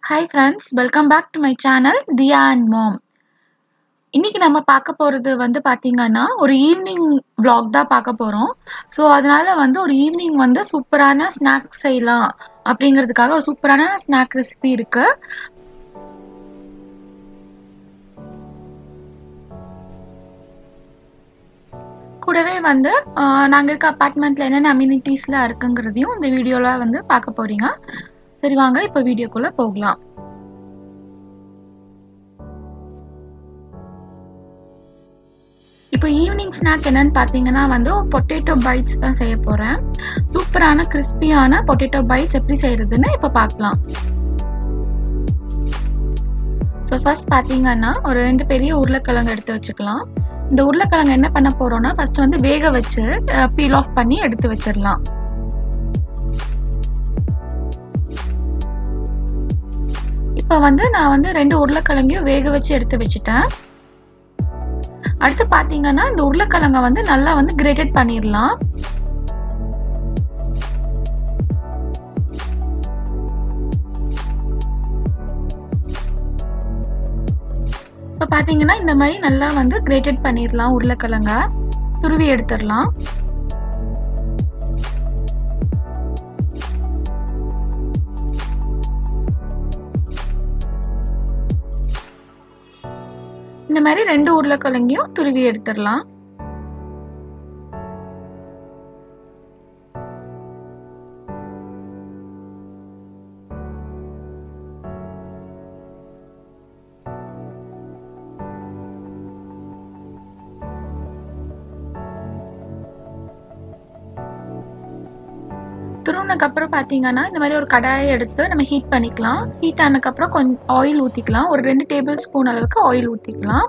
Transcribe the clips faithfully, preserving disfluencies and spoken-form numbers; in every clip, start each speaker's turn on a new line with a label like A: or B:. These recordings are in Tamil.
A: Hi friends, welcome back to my channel Diya and Mom. இன்னைக்கு நம்ம பார்க்க போறது வந்து பாத்தீங்கன்னா ஒரு ஈவினிங் vlog தான் பார்க்க போறோம். சோ அதனால வந்து ஒரு ஈவினிங் வந்து சூப்பரான ஸ்நாக்ஸ் செய்யலாம் அப்படிங்கிறதுக்காக ஒரு சூப்பரான ஸ்நாக் ரெசிபி இருக்கு. கூடவே வந்து நாங்க இருக்க அபார்ட்மெண்ட்ல என்னென்ன அம்யூனிட்டிஸ்லாம் இருக்குங்கிறதையும் இந்த வீடியோல வந்து பார்க்க போறீங்க. சரி வாங்க இப்போ வீடியோக்குள்ள போகலாம். இப்போ ஈவினிங் ஸ்நாக் என்னன்னு பாத்தீங்கன்னா வந்து பொட்டேட்டோ பைட்ஸ் தான் செய்ய போறேன். சூப்பரான கிறிஸ்பியான பொட்டேட்டோ பைட்ஸ் எப்படி செய்யறதுன்னு இப்போ பார்க்கலாம். ஸோ ஃபர்ஸ்ட் பாத்தீங்கன்னா ஒரு ரெண்டு பெரிய உருளைக்கிழங்கு எடுத்து வச்சுக்கலாம். இந்த உருளைக்கிழங்கு என்ன பண்ண போறோம்னா ஃபர்ஸ்ட் வந்து வேக வச்சு பீல் ஆஃப் பண்ணி எடுத்து வச்சிடலாம். இப்போ வந்து நான் வந்து ரெண்டு உருளைக்கிழங்கையும் வேக வச்சு எடுத்து வச்சுட்டேன். அடுத்து பாத்தீங்கன்னா இந்த உருளைக்கிழங்க வந்து நல்லா வந்து கிரேட்டட் பண்ணிடலாம். இப்போ பாத்தீங்கன்னா இந்த மாதிரி நல்லா வந்து கிரேட்டட் பண்ணிடலாம். உருளைக்கிழங்க துருவி எடுத்துடலாம். இந்த மாதிரி ரெண்டு உருளைக்கிழங்கையும் துருவி எடுத்துடலாம். துருவினக்கு அப்புறம் பாத்தீங்கன்னா இந்த மாதிரி ஒரு கடாயை எடுத்து நம்ம ஹீட் பண்ணிக்கலாம். ஹீட் ஆனதுக்கு அப்புறம் கொஞ்சம் ஆயில் ஊத்திக்கலாம். ஒரு ரெண்டு டேபிள் ஸ்பூன் அளவுக்கு ஆயில் ஊத்திக்கலாம்.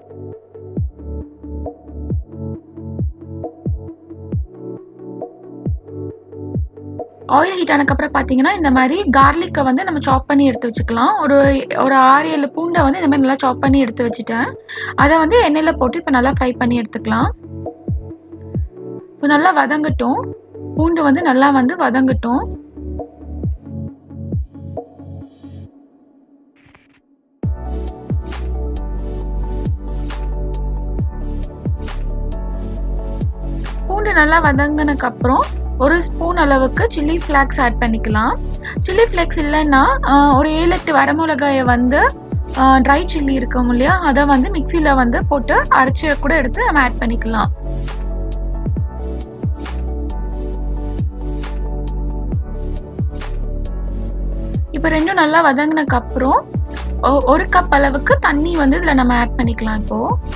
A: ஆயில் ஹீட் ஆனதுக்கு அப்புறம் பாத்தீங்கன்னா இந்த மாதிரி கார்லிக்கை வந்து நம்ம சாப் பண்ணி எடுத்து வச்சுக்கலாம். ஒரு ஒரு ஆறு ஏழு பூண்டை வந்து இந்த மாதிரி நல்லா சாப் பண்ணி எடுத்து வச்சுட்டேன். அதை வந்து எண்ணெயில போட்டு இப்ப நல்லா ஃப்ரை பண்ணி எடுத்துக்கலாம். ஸோ நல்லா வதங்கட்டும். பூண்டு வந்து நல்லா வந்து வதங்கட்டும். பூண்டு நல்லா வதங்கினதுக்கு அப்புறம் ஒரு ஸ்பூன் அளவுக்கு சில்லி ஃபிளாக்ஸ் ஆட் பண்ணிக்கலாம். சில்லி ஃபிளாக்ஸ் இல்லைன்னா ஒரு ஏழு எட்டு வரமிளகாயை வந்து ட்ரை சில்லி இருக்கும் இல்லையா, அதை வந்து மிக்சியில வந்து போட்டு அரைச்சி கூட எடுத்து நம்ம ஆட் பண்ணிக்கலாம். இப்போ ரெண்டும் நல்லா வதங்கினதுக்கு அப்புறம் ஒரு கப் அளவுக்கு தண்ணி வந்து இதுல நம்ம ஆட் பண்ணிக்கலாம். இப்போ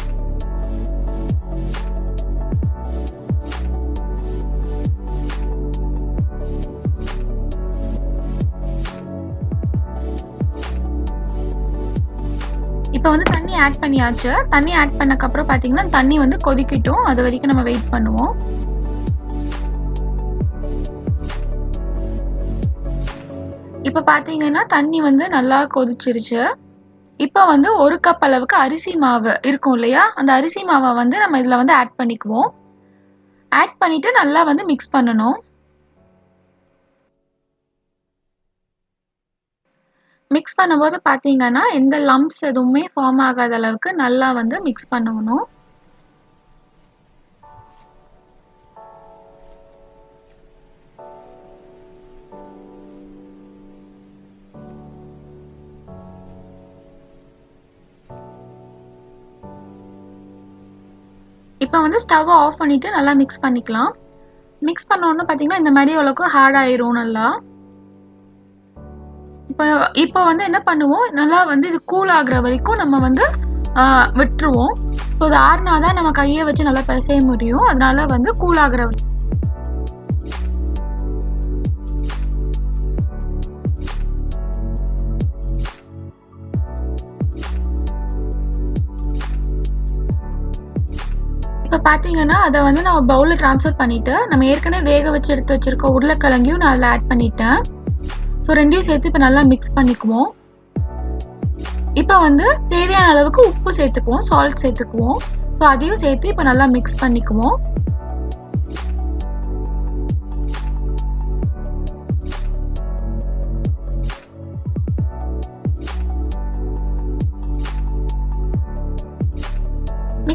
A: இப்போ வந்து தண்ணி ஆட் பண்ணியாச்சு. தண்ணி ஆட் பண்ணதுக்கு அப்புறம் பாத்தீங்கன்னா தண்ணி வந்து கொதிக்கட்டும். அது வரைக்கும் நம்ம வெயிட் பண்ணுவோம். இப்ப பாத்தீங்கன்னா தண்ணி வந்து நல்லா கொதிச்சிருச்சு. இப்ப வந்து ஒரு கப் அளவுக்கு அரிசி மாவு இருக்கும் இல்லையா, அந்த அரிசி மாவை வந்து நம்ம இதுல வந்து ஆட் பண்ணிக்குவோம். ஆட் பண்ணிட்டு நல்லா வந்து மிக்ஸ் பண்ணணும். மிக்ஸ் பண்ணும்போது பாத்தீங்கன்னா எந்த லம்ப்ஸ் எதுவுமே ஃபார்ம் ஆகாத அளவுக்கு நல்லா வந்து மிக்ஸ் பண்ணணும். இப்போ வந்து ஸ்டவ் ஆஃப் பண்ணிட்டு நல்லா மிக்ஸ் பண்ணிக்கலாம். மிக்ஸ் பண்ணோன்னு பாத்தீங்கன்னா இந்த மாதிரி அளவுக்கு ஹார்ட் ஆயிரும் நல்லா. இப்போ இப்போ வந்து என்ன பண்ணுவோம், நல்லா வந்து இது கூல் ஆகுற வரைக்கும் நம்ம வந்து விட்டுருவோம். ஸோ இது ஆறுனாதான் நம்ம கையை வச்சு நல்லா பிசைய முடியும். அதனால வந்து கூல் ஆகுற வரைக்கும் இப்போ பாத்தீங்கன்னா அதை வந்து நம்ம பவுல்ல ட்ரான்ஸ்ஃபர் பண்ணிட்டு நம்ம ஏற்கனவே வேக வச்சு எடுத்து வச்சிருக்க உருளைக்கிழங்கையும் நான் அதில் ஆட் பண்ணிட்டேன். ஸோ ரெண்டையும் சேர்த்து இப்போ நல்லா மிக்ஸ் பண்ணிக்குவோம். இப்போ வந்து தேவையான அளவுக்கு உப்பு சேர்த்துக்குவோம், சால்ட் சேர்த்துக்குவோம். ஸோ அதையும் சேர்த்து இப்போ நல்லா மிக்ஸ் பண்ணிக்குவோம்.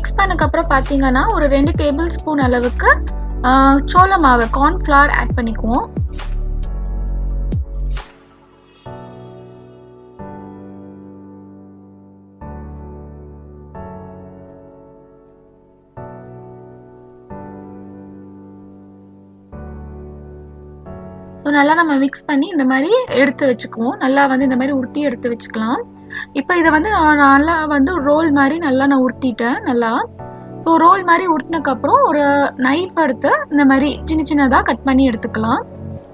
A: மிக்ஸ் பண்ணதுக்கு அப்புறம் பாத்தீங்கன்னா ஒரு ரெண்டு டேபிள் ஸ்பூன் அளவுக்கு சோள மாவு கார்ன் ஃப்ளவர் ஆட் பண்ணிக்குவோம். ஸோ நல்லா நம்ம மிக்ஸ் பண்ணி இந்த மாதிரி எடுத்து வச்சுக்குவோம். நல்லா வந்து இந்த மாதிரி உருட்டி எடுத்து வச்சுக்கலாம். இப்போ இதை வந்து நான் நல்லா வந்து ரோல் மாதிரி நல்லா நான் உருட்டிட்டேன் நல்லா. ஸோ ரோல் மாதிரி உருட்டினதுக்கப்புறம் ஒரு நைஃப் எடுத்து இந்த மாதிரி சின்ன சின்னதாக கட் பண்ணி எடுத்துக்கலாம்.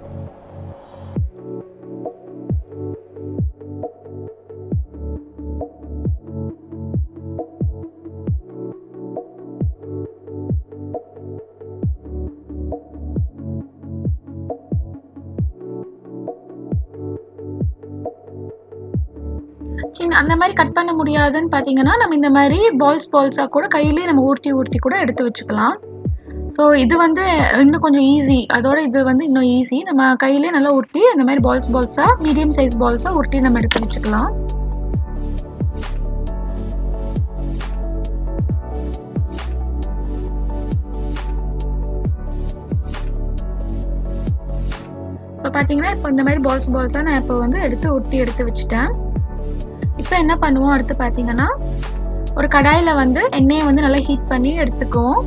A: சின்ன அந்த மாதிரி கட் பண்ண முடியாதுன்னு பார்த்தீங்கன்னா நம்ம இந்த மாதிரி பால்ஸ் பால்ஸாக கூட கையிலேயே நம்ம ஊர்த்தி ஊர்த்தி கூட எடுத்து வச்சுக்கலாம். ஸோ இது வந்து இன்னும் கொஞ்சம் ஈஸி. அதோட இது வந்து இன்னும் ஈஸி. நம்ம கையிலேயே நல்லா உருட்டி இந்த மாதிரி பால்ஸ் பால்ஸாக மீடியம் சைஸ் பால்ஸாக உருட்டி நம்ம எடுத்து வச்சுக்கலாம். ஸோ பார்த்தீங்கன்னா இப்போ இந்த மாதிரி பால்ஸ் பால்ஸாக நான் இப்போ வந்து எடுத்து உருட்டி எடுத்து வச்சுட்டேன். இப்போ என்ன பண்ணுவோம் அடுத்து பார்த்தீங்கன்னா ஒரு கடாயில் வந்து எண்ணெயை வந்து நல்லா ஹீட் பண்ணி எடுத்துக்குவோம்.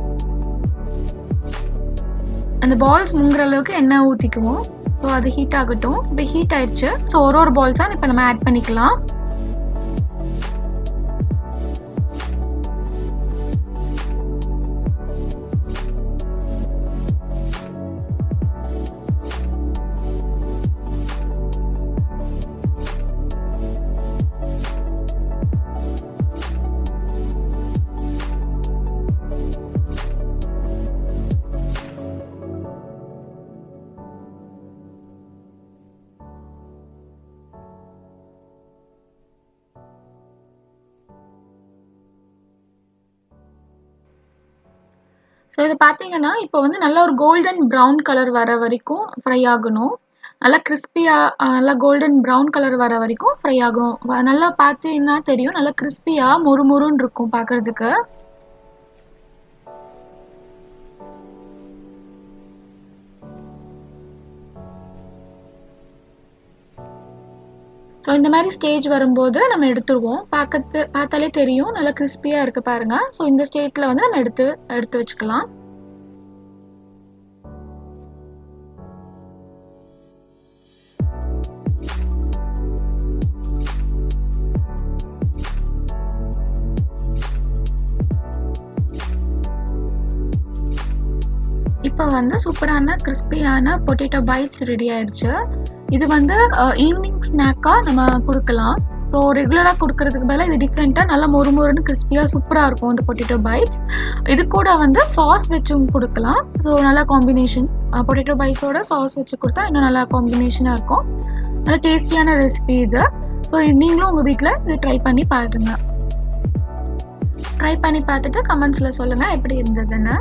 A: அந்த பால்ஸ் முங்குற அளவுக்கு எண்ணெய் ஊற்றிக்குவோம். ஸோ அது ஹீட் ஆகட்டும். இப்போ ஹீட் ஆயிடுச்சு. ஸோ ஒரு ஒரு பால்ஸாக இப்போ நம்ம ஆட் பண்ணிக்கலாம். ஸோ இது பார்த்தீங்கன்னா இப்போ வந்து நல்லா ஒரு கோல்டன் ப்ரௌன் கலர் வர வரைக்கும் ஃப்ரை ஆகணும். நல்லா கிறிஸ்பியாக நல்லா கோல்டன் ப்ரௌன் கலர் வர வரைக்கும் ஃப்ரை ஆகும். நல்லா பார்த்தீங்கன்னா தெரியும் நல்லா கிறிஸ்பியாக மொறு மொறுன்னு இருக்கும் பார்க்குறதுக்கு. ஸோ இந்த மாதிரி ஸ்டேஜ் வரும்போது நம்ம எடுத்துருவோம். பார்க்கறது பார்த்தாலே தெரியும் நல்லா கிறிஸ்பியாக இருக்கு பாருங்க. ஸோ இந்த ஸ்டேஜில் வந்து நம்ம எடுத்து எடுத்து வச்சுக்கலாம். இப்போ வந்து சூப்பரான கிறிஸ்பியான பொட்டேட்டோ பைட்ஸ் ரெடி ஆயிடுச்சு. இது வந்து ஈவினிங் ஸ்நாக்காக நம்ம கொடுக்கலாம். ஸோ ரெகுலராக கொடுக்கறதுக்கு பதிலாக இது டிஃப்ரெண்ட்டாக நல்லா மொறு மொறுன்னு கிறிஸ்பியாக சூப்பராக இருக்கும் இந்த பொட்டேட்டோ பைட்ஸ். இது கூட வந்து சாஸ் வச்சும் கொடுக்கலாம். ஸோ நல்லா காம்பினேஷன் பொட்டேட்டோ பைட்ஸோட சாஸ் வச்சு கொடுத்தா இன்னும் நல்லா காம்பினேஷனாக இருக்கும். நல்லா டேஸ்டியான ரெசிபி இது. ஸோ நீங்களும் உங்கள் வீட்டில் இது ட்ரை பண்ணி பாருங்க. ட்ரை பண்ணி பார்த்துட்டு கமெண்ட்ஸில் சொல்லுங்கள் எப்படி இருந்ததுன்னு.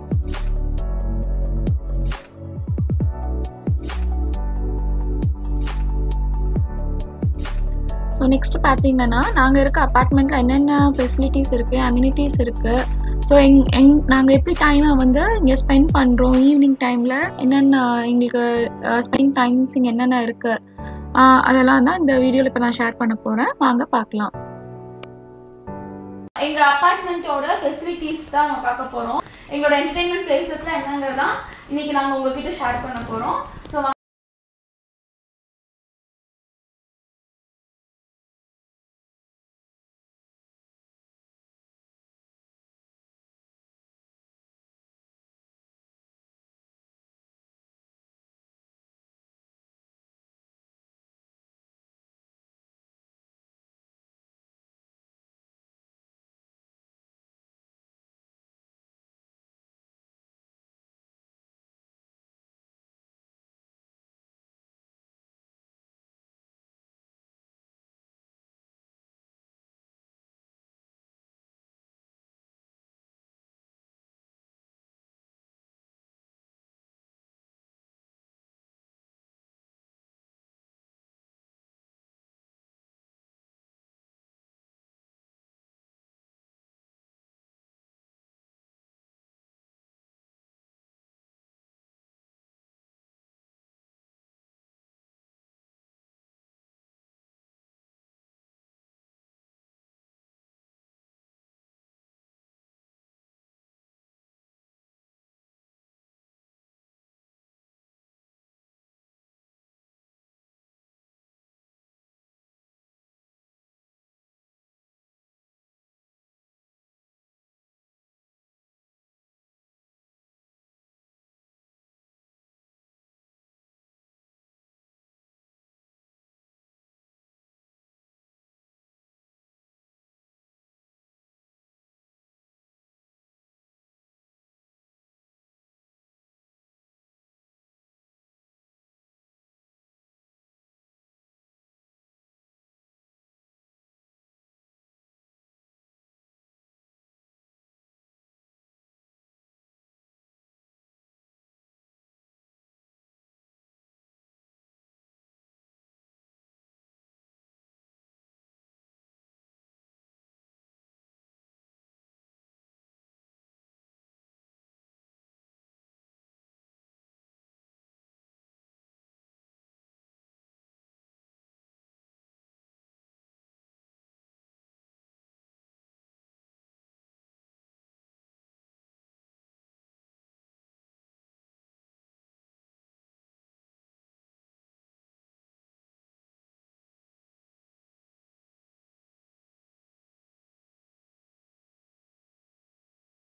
A: ஸோ நெக்ஸ்ட் பார்த்தீங்கன்னா நாங்கள் இருக்க அப்பார்ட்மெண்ட்டில் என்னென்ன ஃபெசிலிட்டிஸ் இருக்குது அம்யூனிட்டிஸ் இருக்குது. ஸோ எங் எங் நாங்கள் எப்படி டைமை வந்து இங்கே ஸ்பெண்ட் பண்ணுறோம் ஈவினிங் டைமில் என்னென்ன எங்களுக்கு ஸ்பெண்ட் டைம்ஸ் இங்கே என்னென்ன இருக்குது அதெல்லாம் தான் இந்த வீடியோவில் இப்போ நான் ஷேர் பண்ண போகிறேன். வாங்க பார்க்கலாம். எங்கள் அப்பார்ட்மெண்ட்டோட ஃபெசிலிட்டிஸ் தான் நம்ம பார்க்க போகிறோம். எங்களோட என்டர்டெயின்மெண்ட் பிளேசஸ்லாம் என்னங்கிறதான் இன்றைக்கி நாங்கள் உங்ககிட்ட ஷேர் பண்ண போகிறோம். ஸோ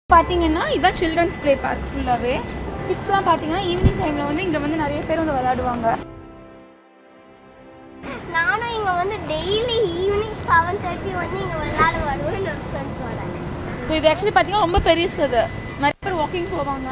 A: பார்த்தீங்கன்னா இதான் சில்ட்ரன்ஸ் ப்ளே பார்க் ஃபுல்லாகவே. கிட்ஸ்லாம் பார்த்தீங்கன்னா ஈவினிங் டைமில் வந்து இங்கே வந்து நிறைய பேர் வந்து விளையாடுவாங்க.
B: நானும் இங்கே வந்து டெய்லி ஈவினிங் செவன் தேர்ட்டி வந்து இங்கே விளையாட வருவேன் என்னோட ஃப்ரெண்ட்ஸோட.
A: ஸோ இது ஆக்சுவலி பார்த்தீங்கன்னா ரொம்ப பெருசு. அது நிறைய பேர் வாக்கிங் போவாங்க.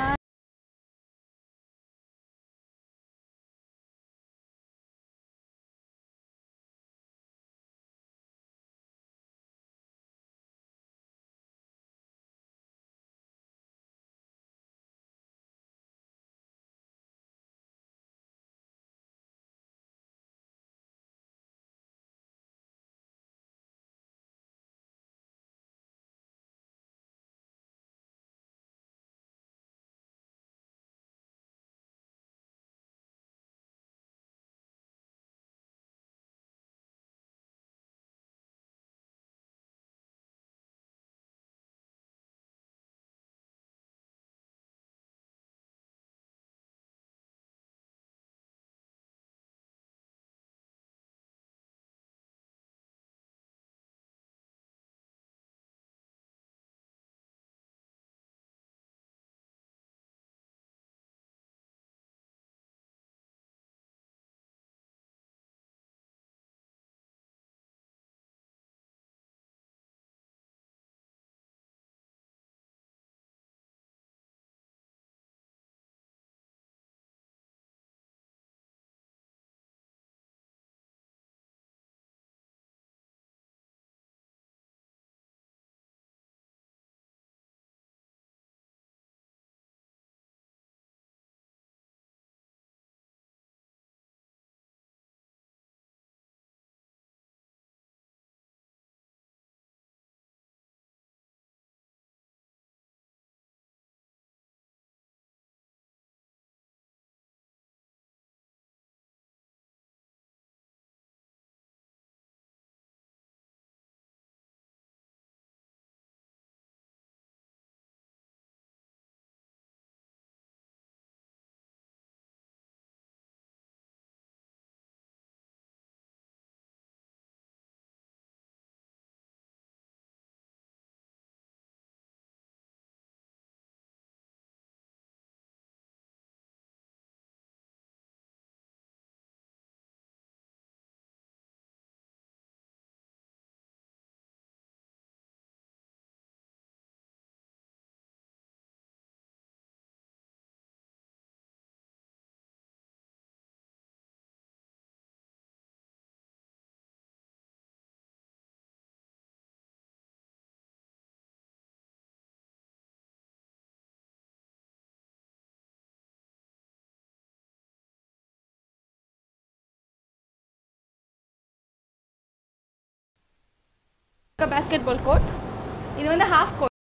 A: Basketball court. இது வந்து ஹாஃப் கோர்ட்.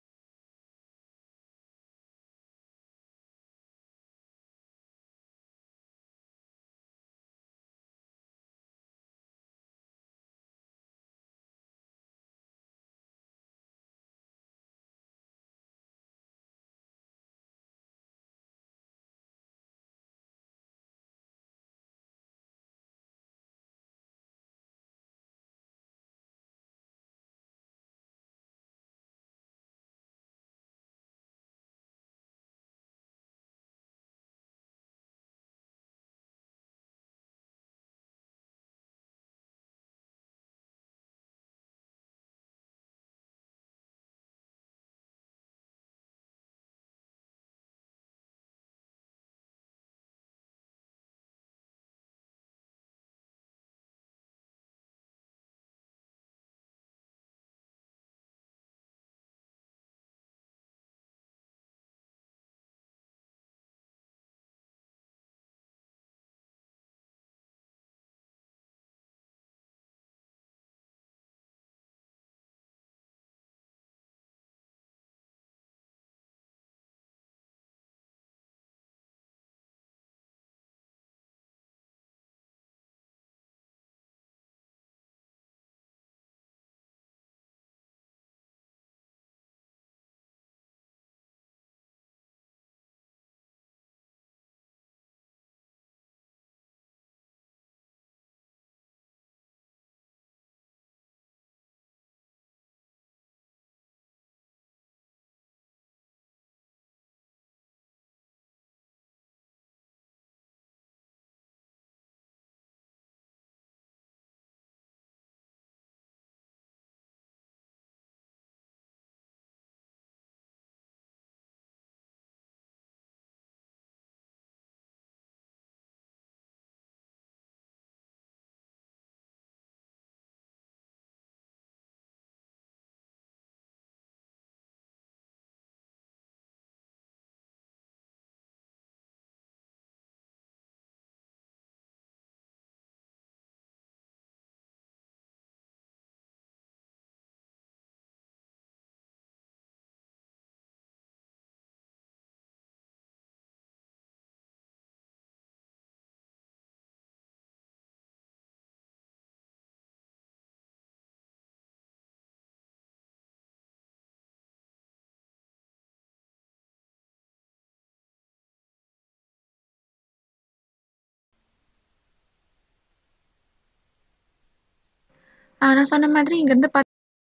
A: ஆ நான் சொன்ன மாதிரி இங்கேருந்து பாத்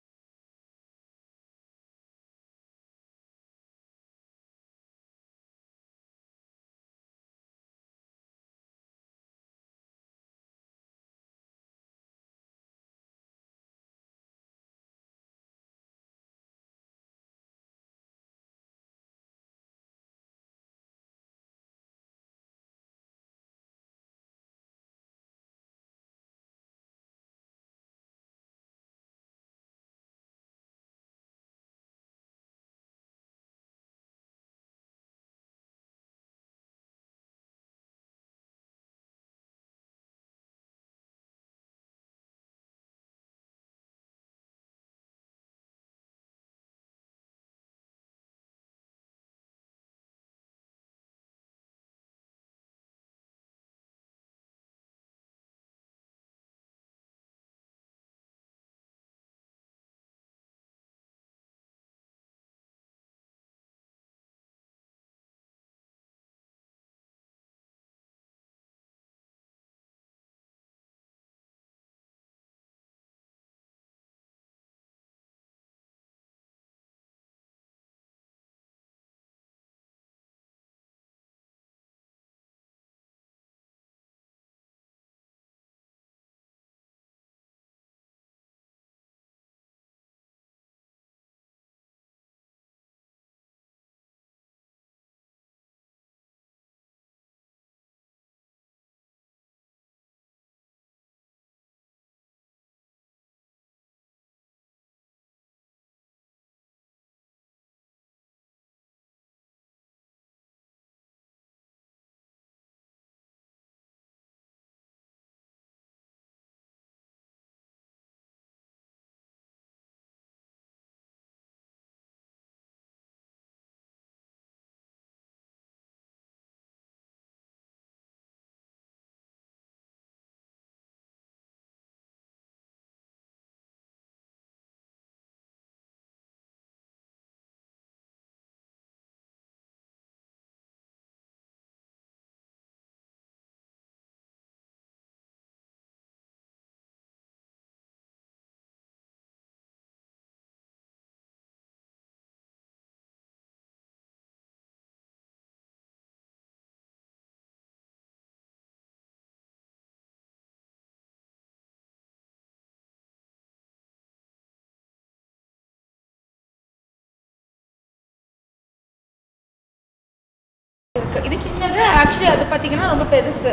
A: இருக்கு. இது சின்னது, ஆக்சுவலி அது பார்த்தீங்கன்னா ரொம்ப பெருசு.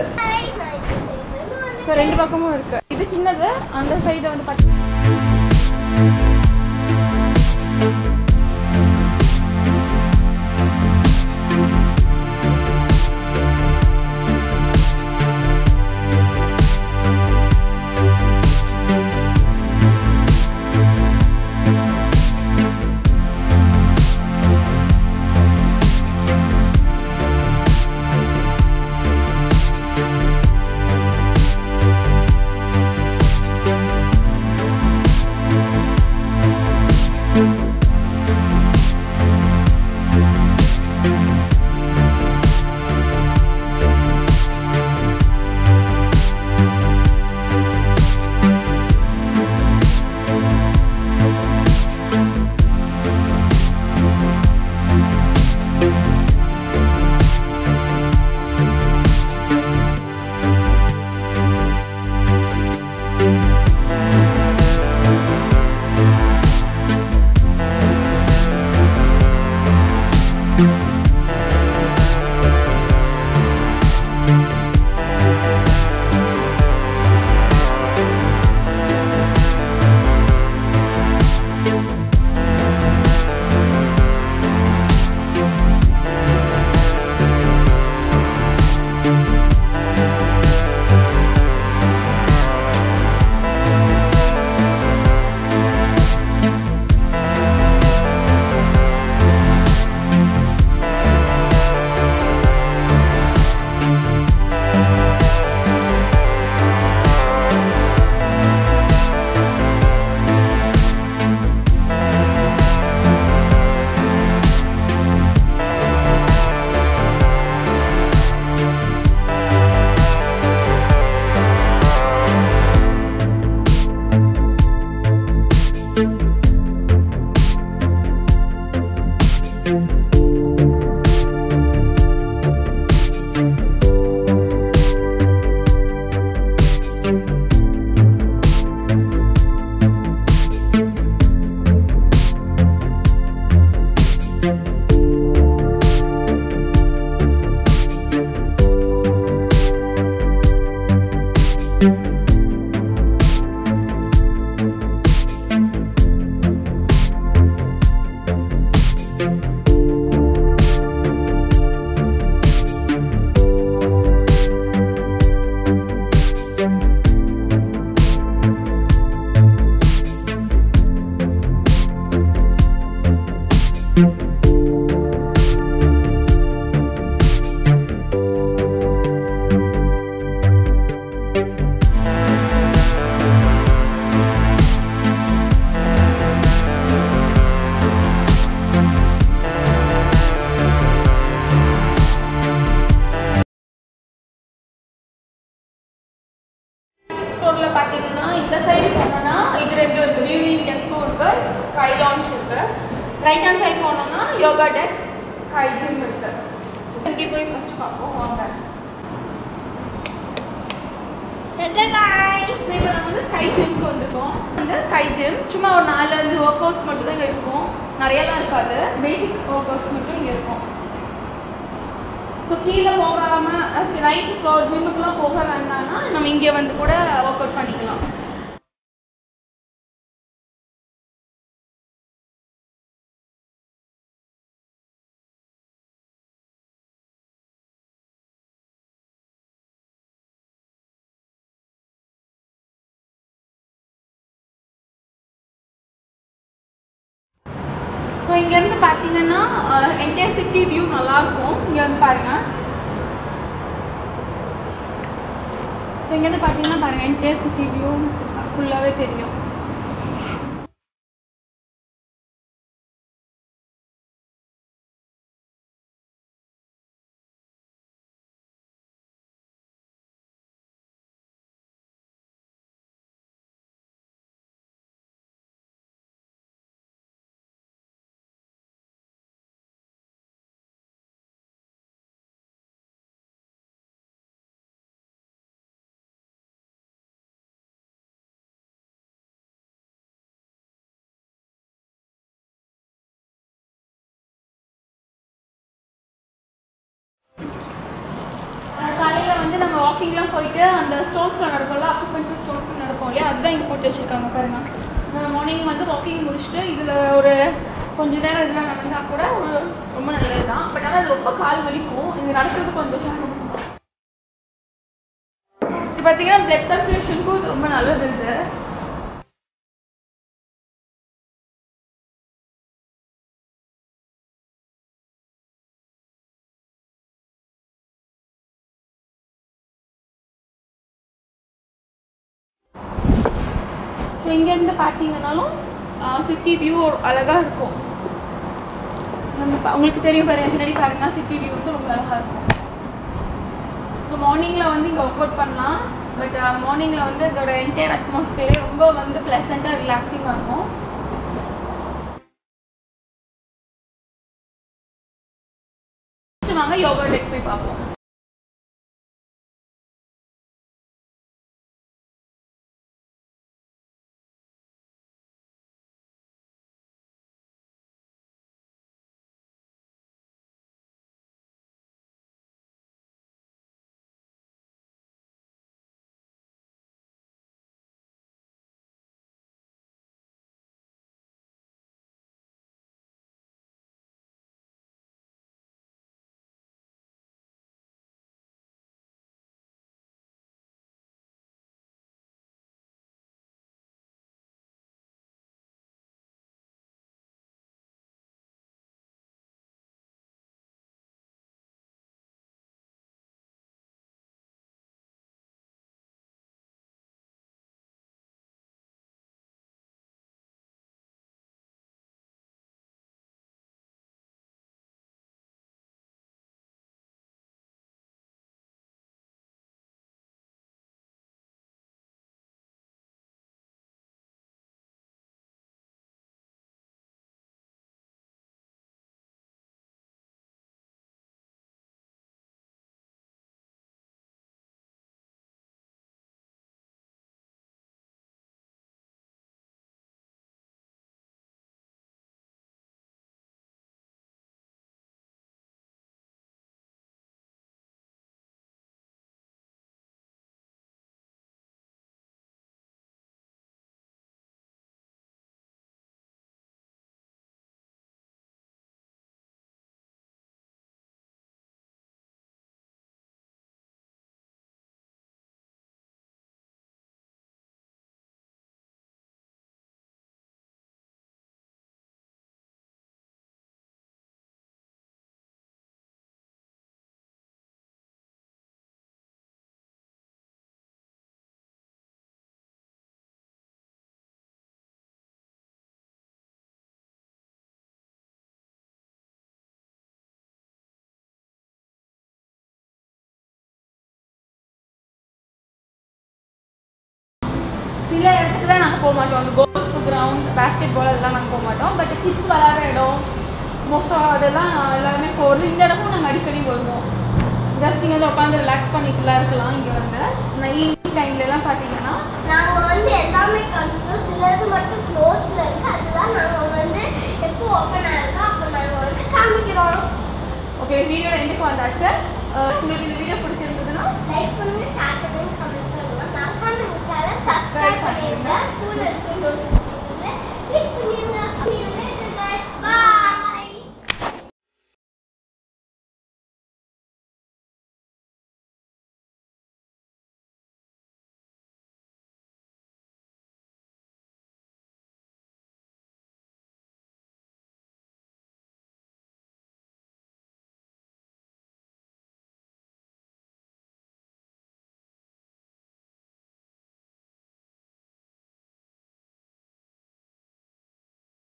A: ஸோ ரெண்டு பக்கமும் இருக்கு. இது சின்னது, அந்த சைடு வந்து பார்த்தீங்கன்னா ஃப்ளோர்ல பாத்தீங்கன்னா இந்த சைடு போனோம்னா இது ரெண்டு இருக்கு, வியூவிங் டெஸ்க்கும் இருக்கு, ஸ்கை லான்ச் இருக்கு. ரைட் ஹேண்ட் சைடு போனோம்னா யோகா டெஸ்க், ஸ்கை ஜிம் இருக்கு. இங்கே போய் ஃபர்ஸ்ட் பார்ப்போம் வாங்க. ஸோ இப்போ நம்ம வந்து ஸ்கை ஜிம்க்கு வந்துருக்கோம். இந்த ஸ்கை ஜிம் சும்மா ஒரு நாலு அஞ்சு ஒர்க் அவுட்ஸ் மட்டும் தான் இங்கே இருக்கும், நிறையலாம் இருக்காது. பேசிக் ஒர்க் அவுட்ஸ் மட்டும் இங்கே இருக்கும். ஸோ கீழே போகாமல் நைட் ஃப்ளோர் ஜிம்முக்குலாம் போக வேண்டாம்னா நம்ம இங்கே வந்து கூட ஒர்க் அவுட் பண்ணிக்கலாம். ஸோ இங்கேருந்து பார்த்தீங்கன்னா என்டையர் சிட்டி வியூ நல்லாயிருக்கும். இங்கே வந்து பாருங்கள். ஸோ இங்கேருந்து பார்த்தீங்கன்னா பாருங்கள், என்டையர் சிட்டி வியூ ஃபுல்லாகவே தெரியும். காலையில் வந்து நம்ம வாக்கிங்லாம் போயிட்டு அந்த ஸ்டோர்ஸில் நடக்கும்ல, அக்குபஞ்சர் ஸ்டோர்ஸில் நடக்கும் இல்லையா, அதுதான் இங்கே போட்டு வச்சுருக்காங்க பாருங்கள். நம்ம மார்னிங் வந்து வாக்கிங் முடிச்சுட்டு இதில் ஒரு கொஞ்ச நேரம் இதெல்லாம் நடந்தால் கூட ஒரு ரொம்ப நல்லது தான். பட் ஆனால் அது ரொம்ப கால் வலிக்கும், இது நடக்கிறது கொஞ்சம் சிரமம். இது பார்த்தீங்கன்னா பிளட் சர்க்குலேஷனுக்கும் இது ரொம்ப நல்லது. இது ஸோ இங்கேருந்து பார்த்தீங்கன்னாலும் சிட்டி வியூ அழகாக இருக்கும். நம்ம உங்களுக்கு தெரியும் பாருங்க, பின்னாடி பாருங்கன்னா சிட்டி வியூ வந்து ரொம்ப அழகாக இருக்கும். ஸோ மார்னிங்கில் வந்து இங்கே ஒர்க் அவுட் பண்ணலாம். பட் மார்னிங்கில் வந்து இதோட என்டையர் அட்மாஸ்பியரே ரொம்ப வந்து ப்ளசண்ட்டாக ரிலாக்ஸிங்காக இருக்கும். வாங்க யோகா டெக் போய் பார்ப்போம். சில இடத்துக்கு தான் நாங்கள் போக மாட்டோம். அந்த கோல்ஃப் கிரவுண்ட், பேஸ்கெட் பால் அதெல்லாம் நாங்கள் போக மாட்டோம். பட் கிட்ஸ் விளையாடுற இடம் மோஸ்ட்டாக அதெல்லாம் எல்லாருமே போகிறது. இந்த இடமும் நாங்கள் அடிக்கடி வருவோம். ஜஸ்ட் இங்கே வந்து உட்காந்து ரிலாக்ஸ் பண்ணிட்டுலாம் இருக்கலாம். இங்கே வந்து நான் ஈவினிங் டைம்லலாம் பார்த்தீங்கன்னா
B: நாங்கள் வந்து எல்லாமே கன்ஃபியூஸ், சிலது மட்டும் க்ளோஸில் இருக்குது. அதுதான் நாங்கள் வந்து எப்போ ஓப்பன் ஆகிருக்கோ அப்போ நாங்கள் வந்து காமிக்கிறோம்.
A: ஓகே, வீடியோட எண்டுக்கு வந்தாச்சு. உங்களுக்கு இந்த வீடியோ பிடிச்சிருந்ததுன்னா
B: லைக் பண்ணுங்கள், ஷேர் பண்ணுங்கள், கமெண்ட் பண்ணுங்கள். மறக்காம இந்த சேனலை சப்ஸ்கிரைப் பண்ணிடுங்க. கூட இருக்கு